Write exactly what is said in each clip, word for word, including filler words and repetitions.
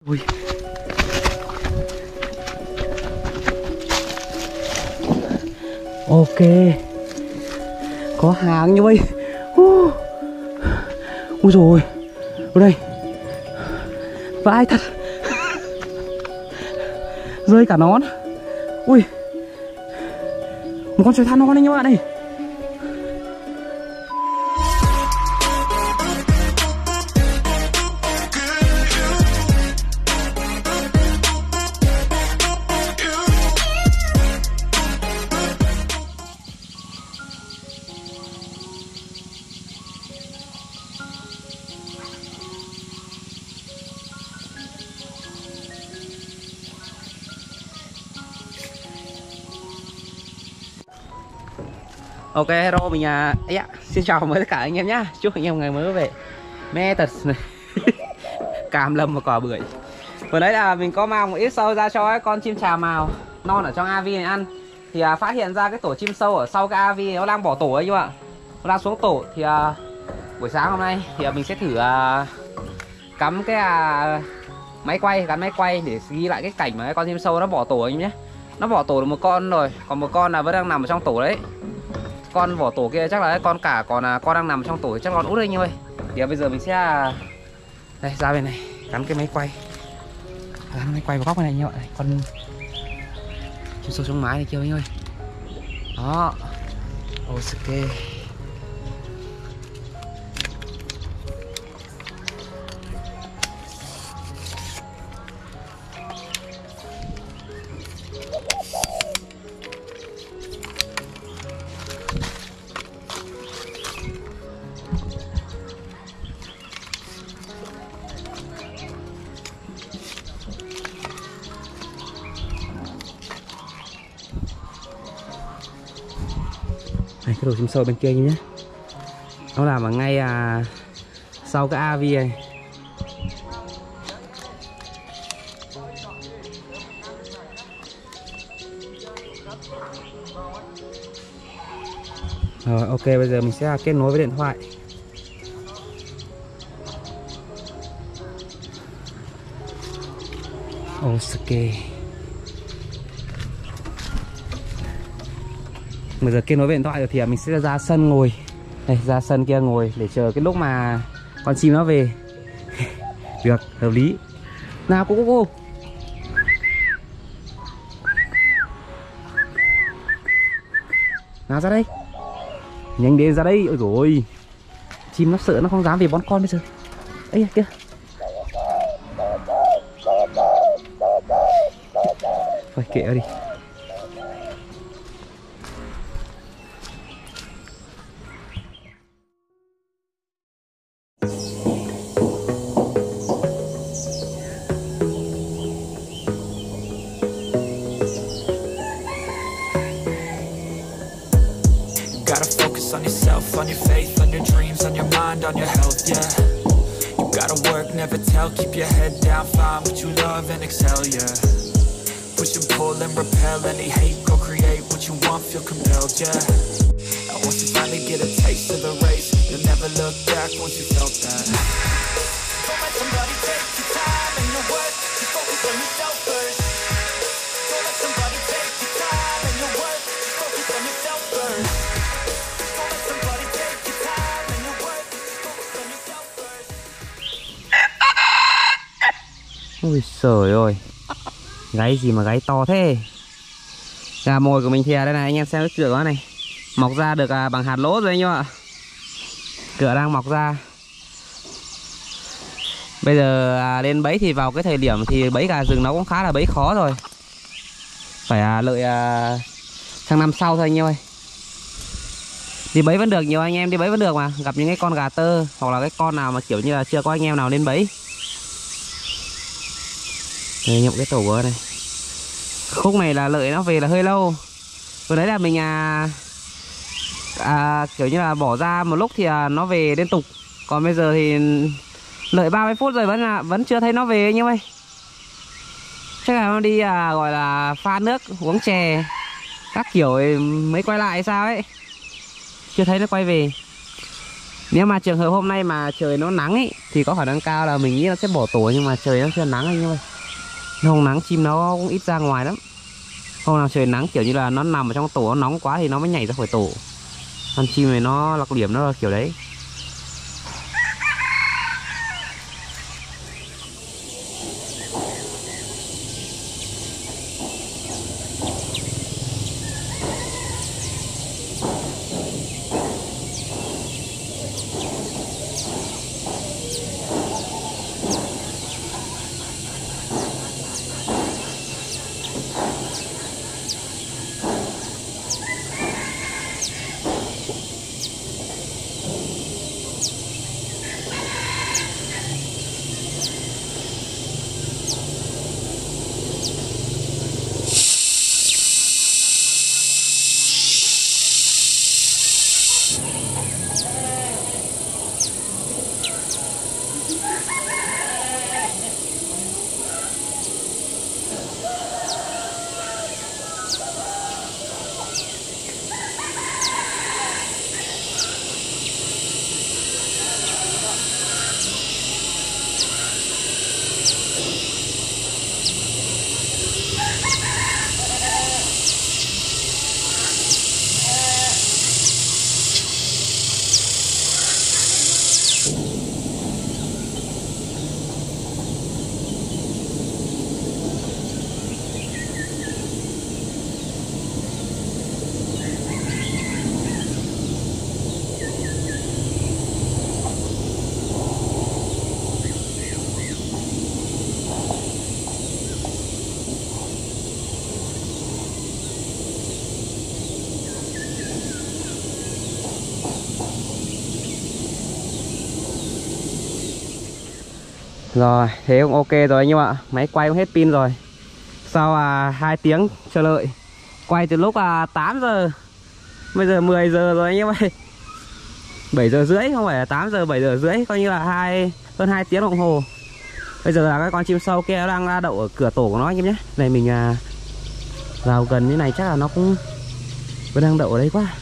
Ui. Ok, có hàng như vậy. uh. Ui rồi, ở đây vãi thật. Rơi cả nón. Ui, một con sói than non đấy các bạn này. Ok, hello mình à, ấy ạ, xin chào với tất cả anh em nhá. Chúc anh em ngày mới về. Mẹ thật này. Cam lâm và quả bưởi. Vừa nãy là mình có mang một ít sâu ra cho cái con chim trà mào non ở trong a vê này ăn. Thì à, phát hiện ra cái tổ chim sâu ở sau cái a vê nó đang bỏ tổ ấy các bạn. Nó đang xuống tổ thì à, buổi sáng hôm nay thì à, mình sẽ thử à, cắm cái à, máy quay, gắn máy quay để ghi lại cái cảnh mà cái con chim sâu nó bỏ tổ anh nhé. Nó bỏ tổ được một con rồi, còn một con là vẫn đang nằm ở trong tổ đấy. Con vỏ tổ kia chắc là con cả, còn là con đang nằm trong tổ chắc con út đây như vậy. Thì bây giờ mình sẽ đây ra bên này gắn cái máy quay, gắn máy quay vào góc này như vậy. Con chim sâu trong mái này kia anh ơi. Đó, ok. Này, cái đồ chim sâu bên kia nhé. Nó làm ở ngay à, sau cái a vê này. Rồi ok, bây giờ mình sẽ kết nối với điện thoại. Ok. Bây giờ kết nối với điện thoại rồi thì mình sẽ ra sân ngồi. Đây, ra sân kia ngồi để chờ cái lúc mà con chim nó về. Được, hợp lý. Nào cô cô cô. Nào ra đây. Nhanh đến ra đây. Ôi dồi ôi. Chim nó sợ nó không dám về bón con bây giờ. Ây kìa. Thôi kệ đi. On yourself, on your faith, on your dreams, on your mind, on your health, yeah. You gotta work, never tell, keep your head down, find what you love and excel, yeah. Push and pull and repel any hate, go create what you want, feel compelled, yeah. And once you finally get a taste of the race, you'll never look back once you felt that. Don't let somebody take your time and your work, just focus on yourself first. Don't let somebody take your time and your work, just focus on yourself first. Ui trời ơi, gáy gì mà gáy to thế. Gà mồi của mình thì đây này, anh em xem cái cửa đó này, mọc ra được à, bằng hạt lỗ rồi anh em ạ. Cửa đang mọc ra. Bây giờ à, lên bẫy thì vào cái thời điểm thì bẫy gà rừng nó cũng khá là bẫy khó rồi. Phải à, lợi à, sang năm sau thôi anh em ơi. Đi bẫy vẫn được, nhiều anh em đi bẫy vẫn được mà. Gặp những cái con gà tơ hoặc là cái con nào mà kiểu như là chưa có anh em nào lên bẫy. Đây, nhộng cái tổ bơ này. Khúc này là lợi nó về là hơi lâu. Vừa đấy là mình à, à, kiểu như là bỏ ra một lúc thì à, nó về liên tục. Còn bây giờ thì lợi ba mươi phút rồi vẫn là vẫn chưa thấy nó về anh em ơi. Chắc là nó đi à, gọi là pha nước uống chè các kiểu mới quay lại hay sao ấy. Chưa thấy nó quay về. Nếu mà trường hợp hôm nay mà trời nó nắng ấy thì có khả năng cao là mình nghĩ nó sẽ bỏ tổ, nhưng mà trời nó chưa nắng anh ơi. Hôm nắng chim nó cũng ít ra ngoài lắm. Hôm nào trời nắng kiểu như là nó nằm ở trong tổ nó nóng quá thì nó mới nhảy ra khỏi tổ. Con chim này nó đặc điểm nó là kiểu đấy. Rồi, thế cũng ok rồi anh em ạ. Máy quay cũng hết pin rồi. Sau à, hai tiếng chờ đợi. Quay từ lúc à, tám giờ. Bây giờ mười giờ rồi anh em ơi. bảy giờ rưỡi, không phải là tám giờ, bảy giờ rưỡi. Coi như là hai hơn hai tiếng đồng hồ. Bây giờ là các con chim sâu kia đang ra đậu ở cửa tổ của nó anh em nhé. Này mình à, vào gần như này chắc là nó cũng vẫn đang đậu ở đây quá.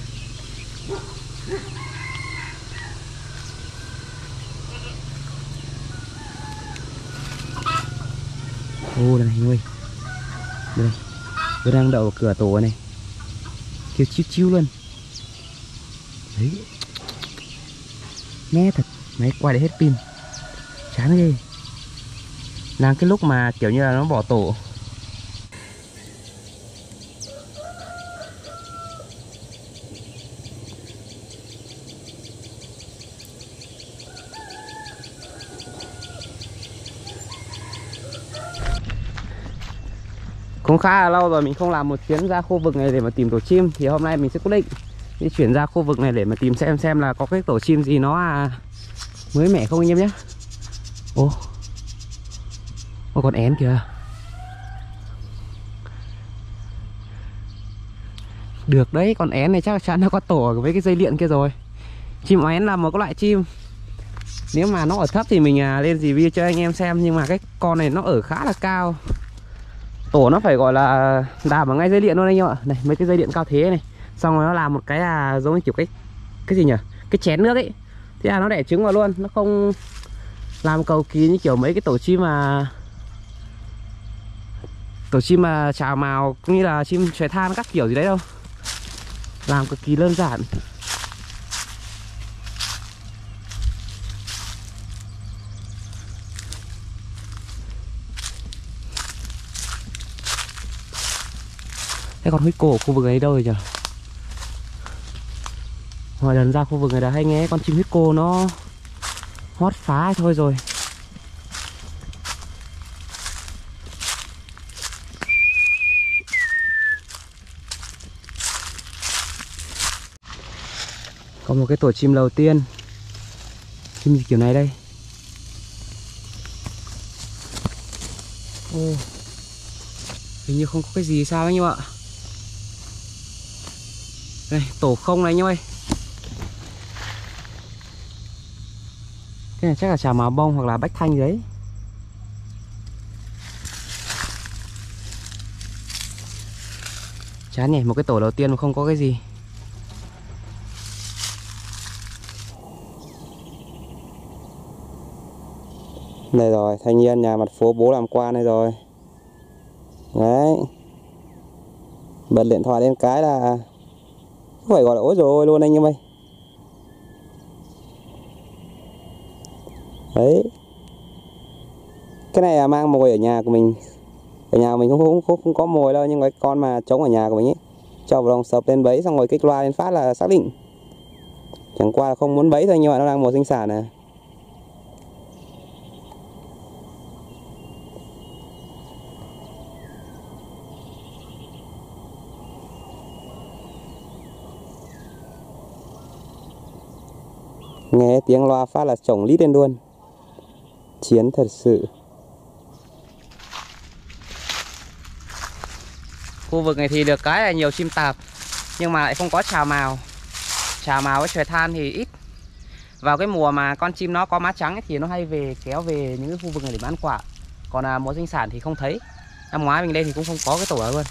Ô đây này anh ơi. Đây. Tôi đang đậu ở cửa tổ này. Kêu chiu chiu luôn. Đấy. Nghe thật. Máy quay để hết pin. Chán ghê. Đang cái lúc mà kiểu như là nó bỏ tổ. Cũng khá là lâu rồi mình không làm một chuyến ra khu vực này để mà tìm tổ chim. Thì hôm nay mình sẽ quyết định đi chuyển ra khu vực này để mà tìm xem xem là có cái tổ chim gì nó à, mới mẻ không anh em nhé. Ô, Ô con én kìa. Được đấy, con én này chắc chắn nó có tổ với cái dây điện kia rồi. Chim én là một cái loại chim, nếu mà nó ở thấp thì mình à, lên review cho anh em xem. Nhưng mà cái con này nó ở khá là cao. Tổ nó phải gọi là đạp ở ngay dây điện luôn anh em ạ. Này, mấy cái dây điện cao thế này. Xong rồi nó làm một cái là giống như kiểu cái cái gì nhỉ? Cái chén nước ấy. Thế là nó đẻ trứng vào luôn. Nó không làm cầu kỳ như kiểu mấy cái tổ chim mà Tổ chim mà chào mào cũng như là chim chóe than các kiểu gì đấy đâu. Làm cực kỳ đơn giản. Thế còn huy cổ khu vực ấy đâu rồi nhỉ? Mọi lần ra khu vực này đã hay nghe con chim huyết cô nó hót phá thôi rồi. Có một cái tổ chim đầu tiên. Chim gì kiểu này đây? Ô, hình như không có cái gì sao anh em ạ. Đây, tổ không này anh em ơi. Cái này chắc là chào mào bông hoặc là bách thanh đấy. Chán nhỉ, một cái tổ đầu tiên mà không có cái gì. Đây rồi, thanh niên nhà mặt phố bố làm quan đây rồi. Đấy. Bật điện thoại lên cái là không phải gọi là ối rồi luôn anh em ơi. Đấy. Cái này là mang mồi ở nhà của mình. Ở nhà của mình không, không, không, không có mồi đâu, nhưng cái con mà trống ở nhà của mình ấy, cho vào lòng sập lên bẫy xong rồi kích loa lên phát là xác định. Chẳng qua là không muốn bẫy thôi, nhưng mà nó đang mùa sinh sản này. Nghe tiếng loa phát là chổng lít lên luôn. Chiến thật sự. Khu vực này thì được cái là nhiều chim tạp, nhưng mà lại không có trào mào. Trào mào với chòi than thì ít. Vào cái mùa mà con chim nó có má trắng ấy, thì nó hay về kéo về những cái khu vực này để bán quả. Còn là mùa sinh sản thì không thấy. Năm ngoái mình lên thì cũng không có cái tổ đó luôn.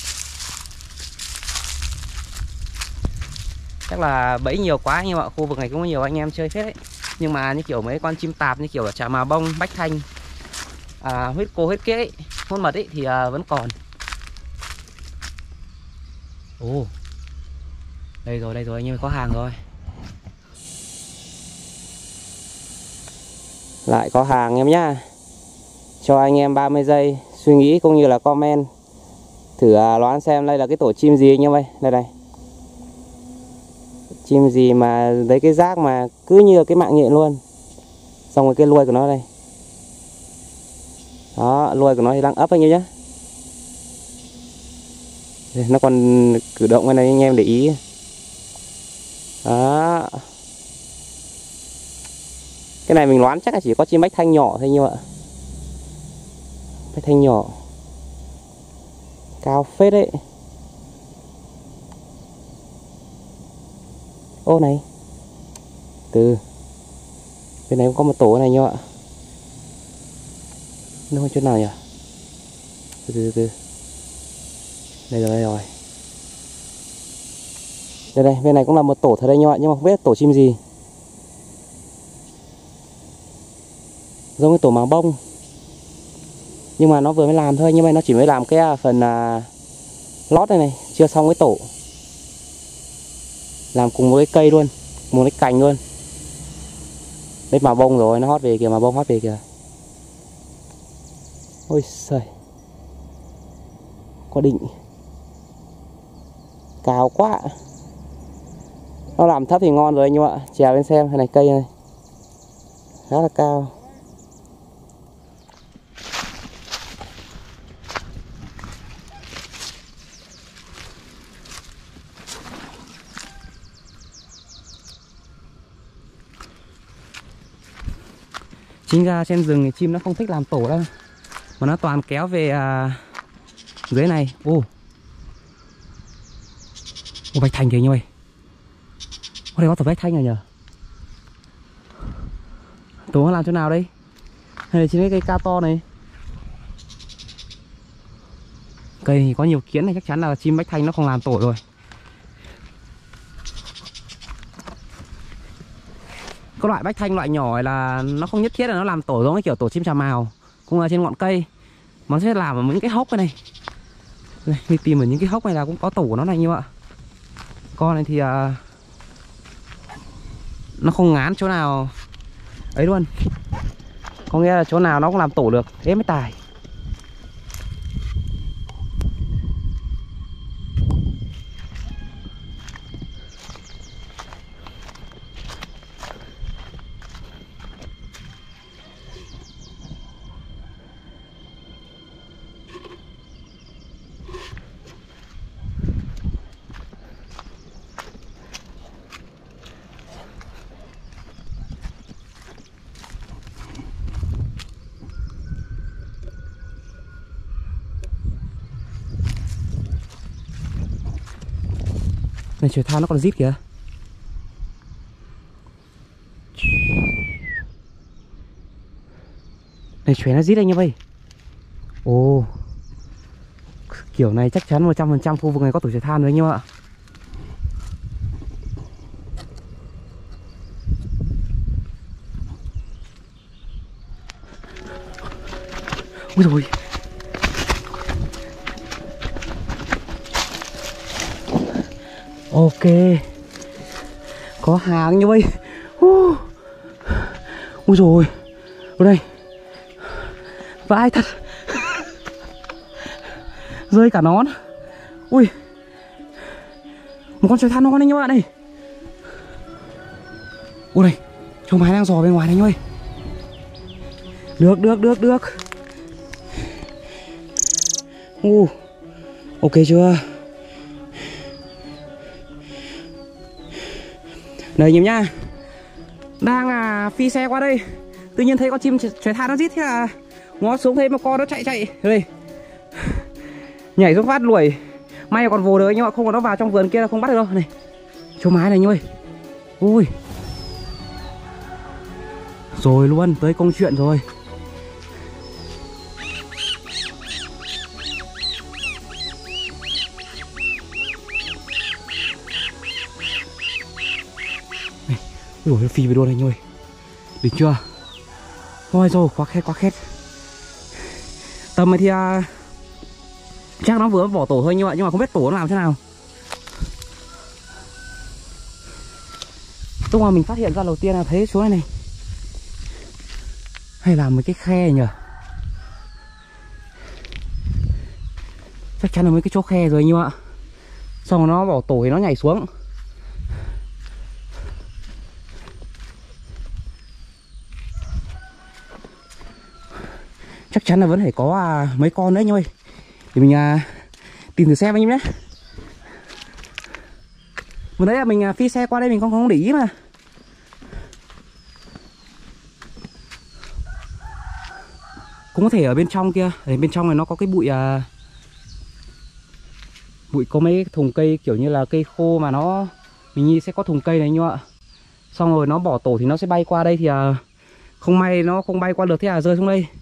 Chắc là bẫy nhiều quá, nhưng mà khu vực này cũng có nhiều anh em chơi phết đấy. Nhưng mà như kiểu mấy con chim tạp như kiểu là trà mào bông, bách thanh, à, huyết cô huyết kiếc ấy, hôn mật ấy thì à, vẫn còn. Ồ, đây rồi đây rồi anh em, có hàng rồi. Lại có hàng em nhá. Cho anh em ba mươi giây suy nghĩ cũng như là comment thử à, đoán xem đây là cái tổ chim gì anh em ơi. Đây này, chim gì mà lấy cái rác mà cứ như cái mạng nhện luôn. Xong rồi cái đuôi của nó đây. Đó, đuôi của nó thì đang ấp anh em nhé. Nó còn cử động cái này anh em để ý. Đó. Cái này mình đoán chắc là chỉ có chim bách thanh nhỏ thôi, nhưng mà bách thanh nhỏ cao phết đấy. Ô này, từ bên này cũng có một tổ này nhá. Nó không chỗ nào nhỉ? Từ từ từ. Đây rồi đây rồi. Đây đây, bên này cũng là một tổ thật đây nhá, nhưng mà không biết tổ chim gì. Giống cái tổ màng bông, nhưng mà nó vừa mới làm thôi, nhưng mà nó chỉ mới làm cái phần à, lót này này, chưa xong cái tổ. Làm cùng với cái cây luôn, một cái cành luôn. Đấy mà bông rồi, nó hót về kìa, mà bông hót về kìa. Ôi trời, có định cao quá. Nó làm thấp thì ngon rồi anh em ạ. Trèo lên xem, cái này cây này khá là cao. Chính ra trên rừng thì chim nó không thích làm tổ đâu, mà nó toàn kéo về à, dưới này. Ô, ô bách thanh kìa anh ơi. Ô đây có tổ bách thanh rồi nhờ. Tổ nó làm chỗ nào đây? Hay là trên cái cây cao to này? Cây thì có nhiều kiến này, chắc chắn là chim bách thanh nó không làm tổ rồi. Có loại bách thanh loại nhỏ là nó không nhất thiết là nó làm tổ giống cái kiểu tổ chim trà mào, cũng là trên ngọn cây, mà nó sẽ làm ở những cái hốc này này. Đi tìm ở những cái hốc này là cũng có tổ của nó này như vậy. Con này thì uh, nó không ngán chỗ nào ấy luôn, có nghĩa là chỗ nào nó cũng làm tổ được, thế mới tài. Này trời than nó còn rít kìa. Này trời nó rít anh em ơi. Ồ, kiểu này chắc chắn một trăm phần trăm khu vực này có tổ trời than rồi anh em ạ. Ui rồi. Ok. Có hàng như vậy. uh. Ui rồi. Ở đây vãi thật. Rơi cả nón. Ui. Một con sói than non đấy các bạn này. Ui đây. Châu Mái đang dò bên ngoài này anh ơi. Được được được được. uh. Ok chưa. Đây nhìn nhá. Đang à, phi xe qua đây, tự nhiên thấy con chim sói than nó rít, thế là ngó xuống thấy một con nó chạy chạy đây, nhảy xuống phát đuổi. May còn vồ được nhưng mà không có nó vào trong vườn kia là không bắt được đâu. Này Châu Mái này anh ơi. Ui rồi luôn, tới công chuyện rồi. Ui dồi, phi về luôn anh ơi. Đỉnh chưa. Ôi rồi, quá khét quá khét. Tầm này thì à, chắc nó vừa bỏ tổ thôi nhưng mà, nhưng mà không biết tổ nó làm thế nào. Lúc mà mình phát hiện ra đầu tiên là thấy xuống này này. Hay là mấy cái khe nhỉ. Chắc chắn là mấy cái chỗ khe rồi nhưng mà xong rồi nó bỏ tổ thì nó nhảy xuống. Chắc chắn là vẫn phải có à, mấy con nữa anh ơi. Thì mình à, tìm thử xem anh em nhé. Vừa nãy là mình à, phi xe qua đây mình không không để ý mà. Cũng có thể ở bên trong kia. Ở bên trong này nó có cái bụi à, bụi có mấy thùng cây kiểu như là cây khô mà nó mình nghĩ sẽ có thùng cây này nhưng mà xong rồi nó bỏ tổ thì nó sẽ bay qua đây thì à, không may nó không bay qua được thế là rơi xuống đây.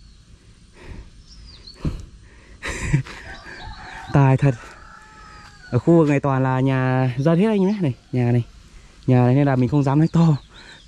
Tài thật. Ở khu vực này toàn là nhà dân hết anh nhé. Này, nhà này. Nhà này nên là mình không dám nói to.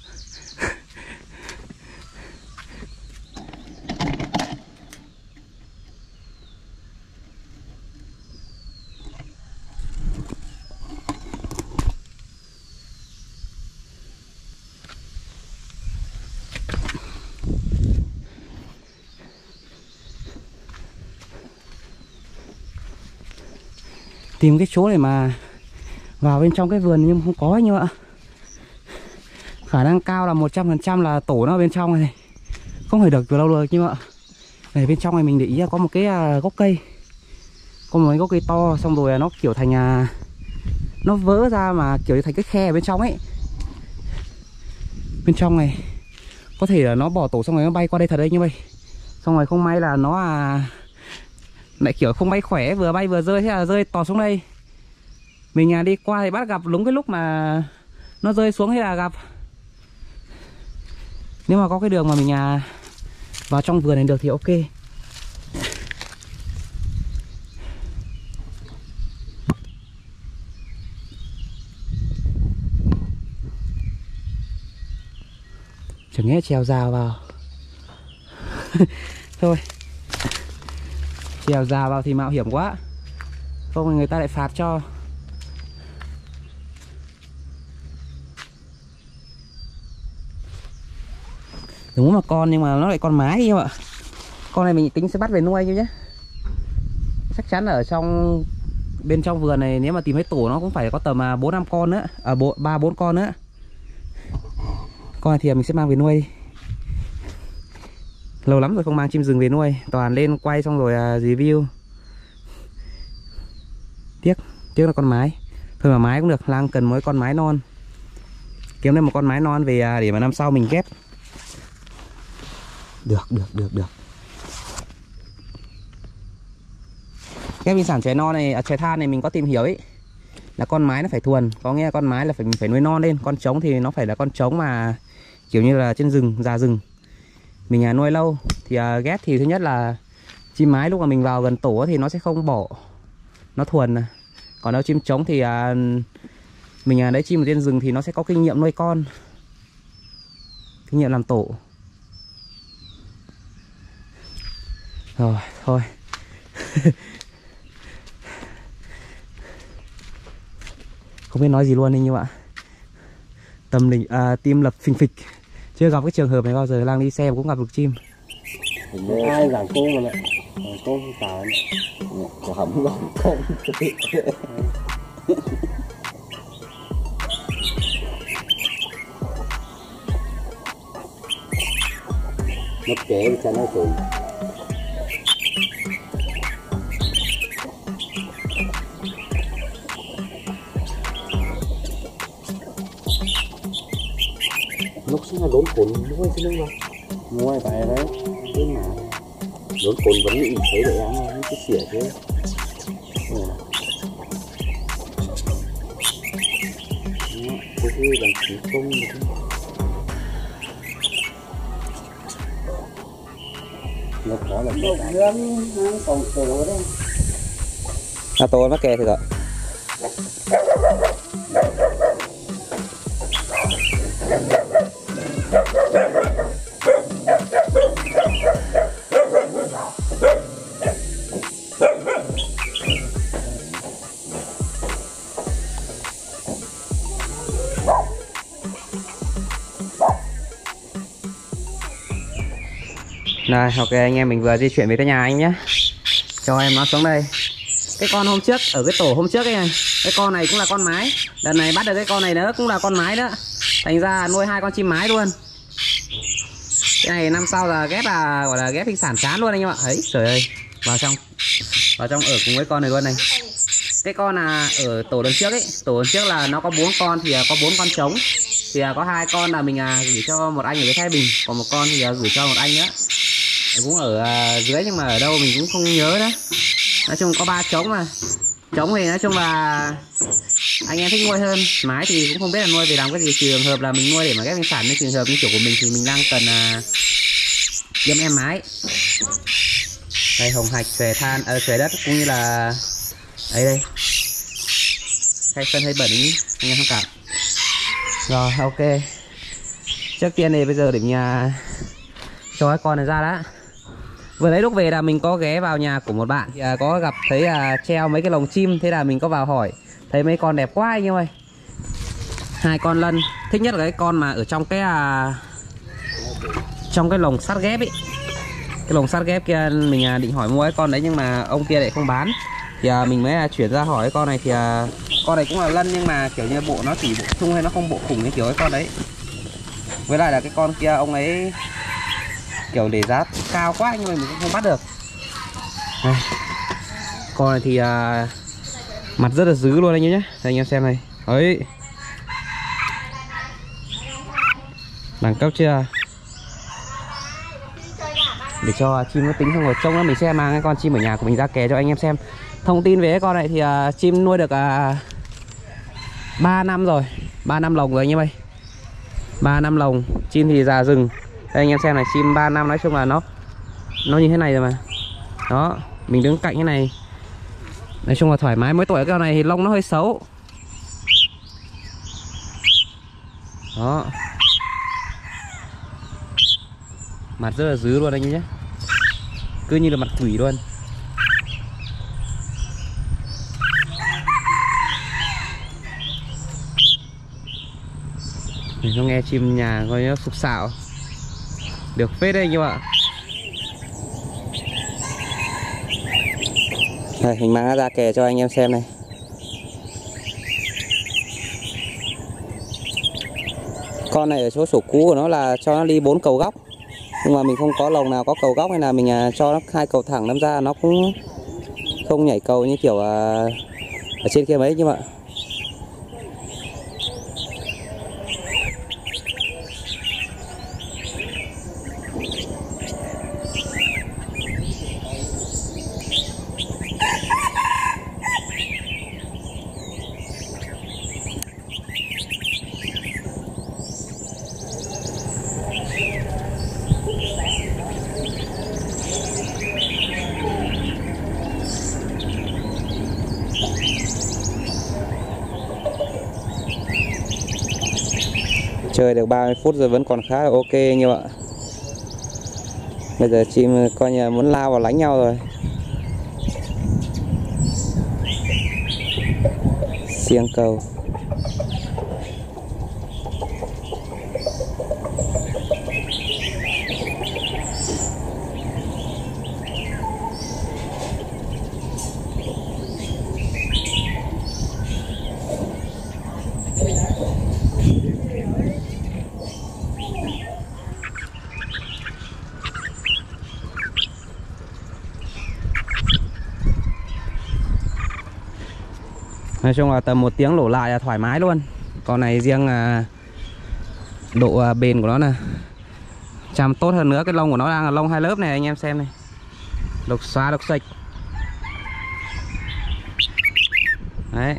Tìm cái chỗ để mà vào bên trong cái vườn nhưng không có anh ạ. Khả năng cao là một trăm phần trăm là tổ nó ở bên trong này. Không thể được từ lâu được nhưng mà ở bên trong này mình để ý là có một cái gốc cây. Có một cái gốc cây to xong rồi nó kiểu thành à, nó vỡ ra mà kiểu như thành cái khe ở bên trong ấy. Bên trong này có thể là nó bỏ tổ xong rồi nó bay qua đây thật đấy như vậy. Xong rồi không may là nó à lại kiểu không bay khỏe, vừa bay vừa rơi, thế là rơi tọt xuống đây. Mình à, đi qua thì bắt gặp đúng cái lúc mà nó rơi xuống thế là gặp. Nếu mà có cái đường mà mình à, vào trong vườn này được thì ok. Chẳng nghe trèo rào vào. Thôi trèo rào vào thì mạo hiểm quá, không thì người ta lại phạt cho. Đúng mà con nhưng mà nó lại con mái em ạ. Con này mình tính sẽ bắt về nuôi chứ nhé. Chắc chắn là ở trong bên trong vườn này nếu mà tìm thấy tổ nó cũng phải có tầm bốn năm con nữa, à ba bốn con nữa. Con này thì mình sẽ mang về nuôi. Lâu lắm rồi không mang chim rừng về nuôi, toàn lên quay xong rồi à, review. Tiếc, tiếc là con mái. Thôi mà mái cũng được, Lang cần mỗi con mái non. Kiếm lên một con mái non về à, để mà năm sau mình ghép. Được, được, được, được. Cái viên sản chè non này, à, chè than này mình có tìm hiểu ấy. Là con mái nó phải thuần, có nghĩa là con mái là phải mình phải nuôi non lên. Con trống thì nó phải là con trống mà kiểu như là trên rừng, già rừng. Mình à, nuôi lâu thì à, ghép thì thứ nhất là chim mái lúc mà mình vào gần tổ thì nó sẽ không bỏ, nó thuần. Còn đâu chim trống thì à, mình à, đấy chim ở trên rừng thì nó sẽ có kinh nghiệm nuôi con, kinh nghiệm làm tổ. Rồi thôi. Không biết nói gì luôn đi nhưng mà tâm linh à, tim lập phình phịch. Chưa gặp cái trường hợp này bao giờ, Lang đi xem cũng gặp được chim. Ai làm cô mà lại cô không tàn có hầm gọn con nó kể cho nó tụi lúc sáng là đốn cuộn nuôi chứ đúng không nuôi tại đấy cái mà đốn cuộn vẫn nghĩ thấy để ăn nó cứ xỉa chứ cái gì bằng chỉ công nó có là một gương còn tổ đấy à tôi mắc kè thì rồi. Này, ok anh em mình vừa di chuyển về tới nhà anh nhé. Cho em nó xuống đây. Cái con hôm trước, ở cái tổ hôm trước ấy này, cái con này cũng là con mái. Lần này bắt được cái con này nữa cũng là con mái nữa. Thành ra nuôi hai con chim mái luôn. Cái này năm sau là ghép là gọi là ghép sinh sản chán luôn anh em ạ. Ấy, trời ơi. Vào trong. Vào trong ở cùng với con này luôn này. Cái con là ở tổ lần trước ấy, tổ lần trước là nó có bốn con thì có bốn con trống. Thì có hai con là mình gửi cho một anh ở với Thái Bình, còn một con thì gửi cho một anh nữa. Cũng ở dưới nhưng mà ở đâu mình cũng không nhớ đó. Nói chung có ba trống mà. Trống thì nói chung là anh em thích nuôi hơn. Mái thì cũng không biết là nuôi về làm cái gì. Trường hợp là mình nuôi để mà ghép sinh sản, nhưng trường hợp như kiểu của mình thì mình đang cần kiếm em mái. Đây hồng hạch, xòe than, ờ, xòe đất cũng như là ấy đây. Khay sân hơi bẩn ý, anh em không cảm. Rồi ok. Trước tiên thì bây giờ để nhà cho cái con này ra đã. Vừa nãy lúc về là mình có ghé vào nhà của một bạn thì có gặp thấy là treo mấy cái lồng chim, thế là mình có vào hỏi, thấy mấy con đẹp quá anh em ơi. Hai con lân, thích nhất là cái con mà ở trong cái à, trong cái lồng sắt ghép ấy. Cái lồng sắt ghép kia mình định hỏi mua cái con đấy nhưng mà ông kia lại không bán. Thì à, mình mới chuyển ra hỏi cái con này thì à, con này cũng là lân nhưng mà kiểu như bộ nó chỉ bộ chung hay nó không bộ khủng cái kiểu cái con đấy. Với lại là cái con kia ông ấy kiểu để giá cao quá nhưng mà mình cũng không bắt được. Đây. Con này thì à, mặt rất là dữ luôn anh em nhé. Đây anh em xem này. Đấy. Đẳng cấp chưa? Để cho chim nó tính xong rồi trông nó mình sẽ mang cái con chim ở nhà của mình ra kè cho anh em xem. Thông tin về cái con này thì uh, chim nuôi được uh, ba năm rồi, ba năm lồng rồi anh em ơi. ba năm lồng, chim thì già rừng. Đây anh em xem này, chim ba năm nói chung là nó nó như thế này rồi mà. Đó, mình đứng cạnh cái này. Nói chung là thoải mái, mỗi tuổi cái con này thì lông nó hơi xấu. Đó. Mặt rất là dữ luôn anh em nhé. Cứ như là mặt quỷ luôn. Mình có nghe chim nhà coi nó sục sạo. Được phết đấy anh em ạ. Đây, mình mang ra kè cho anh em xem này. Con này ở chỗ sổ cũ của nó là cho nó đi bốn cầu góc. Nhưng mà mình không có lồng nào có cầu góc nên là mình cho nó hai cầu thẳng, đâm ra nó cũng không nhảy cầu như kiểu ở trên kia mấy nhưng mà chơi được ba mươi phút rồi vẫn còn khá là ok anh em ạ. Bây giờ chim coi như muốn lao vào đánh nhau rồi. Xiêng cầu. Nói chung là tầm một tiếng đổ lại là thoải mái luôn. Con này riêng à, độ à, bền của nó nè, chăm tốt hơn nữa. Cái lông của nó đang là lông hai lớp này, anh em xem này, lục xóa lục sạch đấy,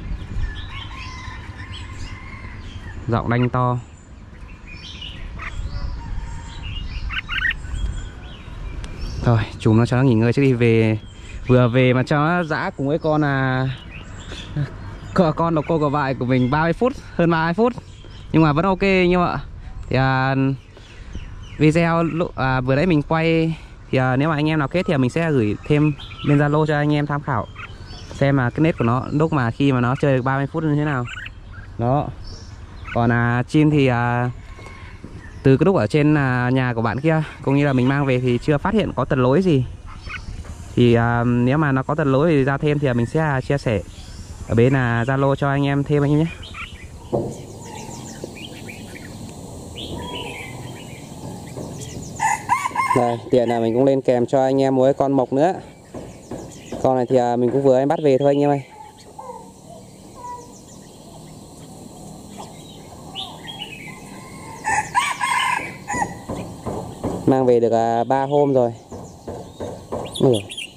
giọng đanh to. Thôi chúng nó cho nó nghỉ ngơi trước đi, về vừa về mà cho nó dã cùng với con là con độc cô của vại của mình ba mươi phút, hơn ba mươi phút nhưng mà vẫn ok. Nhưng mà thì à, video à, vừa đấy mình quay thì à, nếu mà anh em nào kết thì mình sẽ gửi thêm lên Zalo cho anh em tham khảo xem mà cái nét của nó lúc mà khi mà nó chơi được ba mươi phút như thế nào đó. Còn à, chim thì à, từ cái lúc ở trên à, nhà của bạn kia cũng như là mình mang về thì chưa phát hiện có tật lỗi gì. Thì à, nếu mà nó có tật lỗi thì ra thêm thì mình sẽ à, chia sẻ ở bên là Zalo cho anh em thêm anh em nhé. Đây, tiện là mình cũng lên kèm cho anh em một cái con mộc nữa. Con này thì à, mình cũng vừa em bắt về thôi anh em ơi. Mang về được à, ba hôm rồi. Ừ.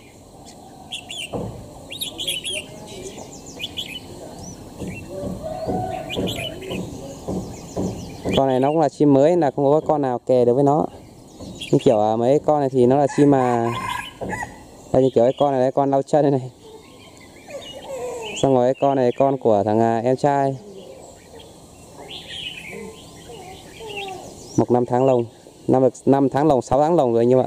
Con này nó cũng là chim mới, là không có con nào kè được với nó. Như kiểu à, mấy con này thì nó là chim mà đây, như kiểu cái con này đấy, con lau chân này, này. Xong rồi cái con này con của thằng à, em trai. Một năm tháng lồng, năm được năm tháng lồng, sáu tháng lồng rồi như vậy.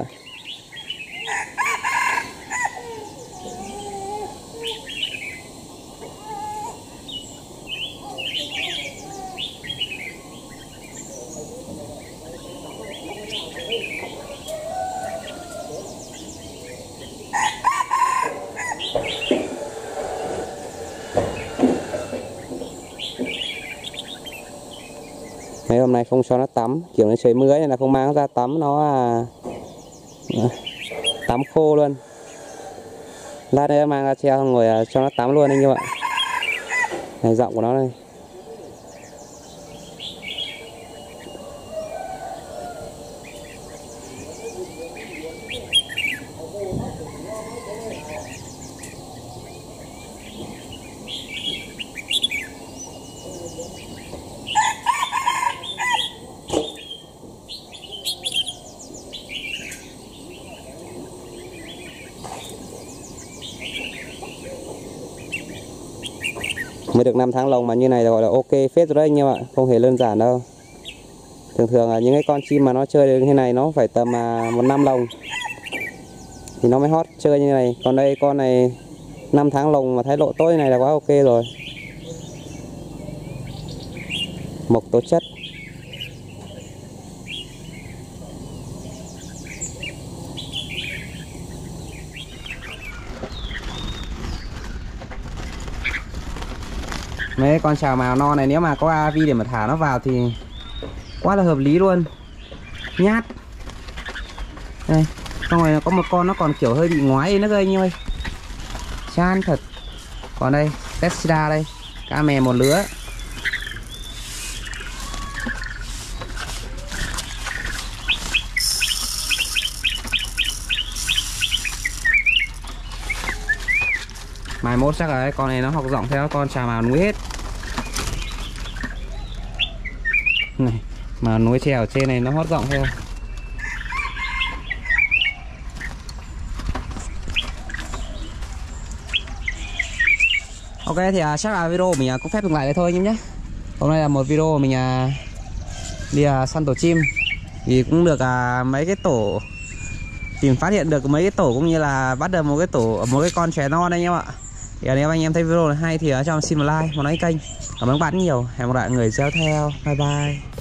Mấy hôm nay không cho nó tắm, kiểu nó trời mưa ấy, nên là không mang nó ra tắm, nó à, tắm khô luôn. Lát nữa mang ra treo ngồi à, cho nó tắm luôn anh như vậy. Này giọng của nó đây. Mới được năm tháng lồng mà như này là gọi là ok phết rồi đấy anh em ạ, không hề đơn giản đâu. Thường thường là những cái con chim mà nó chơi được như này nó phải tầm à, một năm lồng thì nó mới hot chơi như này. Còn đây con này năm tháng lồng mà thái độ tốt như này là quá ok rồi. Mộc tố chất. Mấy con chào mào non này nếu mà có a vê để mà thả nó vào thì quá là hợp lý luôn. Nhát. Đây, xong rồi có một con nó còn kiểu hơi bị ngoái nó gây như ơi. Chan thật. Còn đây, Tessida đây, cá mè một lứa. Mai mốt chắc là cái con này nó học giọng theo con chào mào núi hết. Này, mà núi trèo trên này nó hót giọng theo. Ok thì à, chắc là video của mình à, cũng phép dừng lại đây thôi anh em nhé. Hôm nay là một video của mình à, đi à, săn tổ chim. Thì cũng được à, mấy cái tổ tìm phát hiện được mấy cái tổ cũng như là bắt được một cái tổ một cái con chó non đây anh em ạ. Thì nếu anh em thấy video này hay thì ở trong xin một like, một like kênh. Cảm ơn các bạn nhiều. Hẹn gặp lại người tiếp theo. Bye bye.